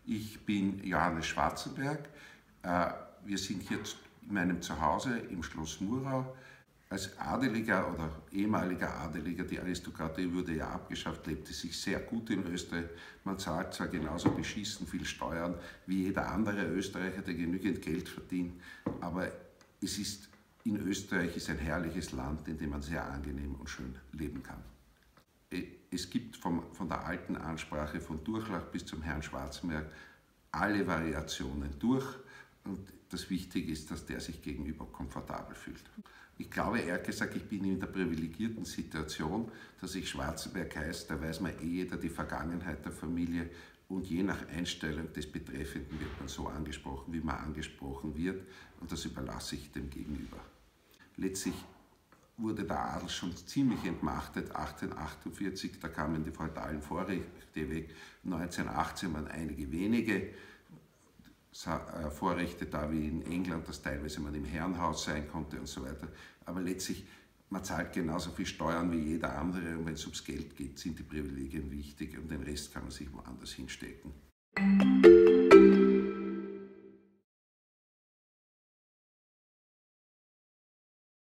Ich bin Johannes Schwarzenberg. Wir sind hier in meinem Zuhause im Schloss Murau. Als Adeliger oder ehemaliger Adeliger, die Aristokratie wurde ja abgeschafft, lebte sich sehr gut in Österreich. Man zahlt zwar genauso beschissen viel Steuern wie jeder andere Österreicher, der genügend Geld verdient, aber in Österreich ist ein herrliches Land, in dem man sehr angenehm und schön leben kann. Es gibt von der alten Ansprache von Durchlaucht bis zum Herrn Schwarzenberg alle Variationen durch und das Wichtige ist, dass der sich gegenüber komfortabel fühlt. Ich glaube, ehrlich gesagt, ich bin in der privilegierten Situation, dass ich Schwarzenberg heiße, da weiß man jeder die Vergangenheit der Familie und je nach Einstellung des Betreffenden wird man so angesprochen, wie man angesprochen wird und das überlasse ich dem Gegenüber. Letztlich wurde der Adel schon ziemlich entmachtet, 1848, da kamen die feudalen Vorrechte weg, 1918 waren einige wenige Vorrechte da wie in England, dass teilweise man im Herrenhaus sein konnte und so weiter, aber letztlich, man zahlt genauso viel Steuern wie jeder andere und wenn es ums Geld geht, sind die Privilegien wichtig und den Rest kann man sich woanders hinstecken.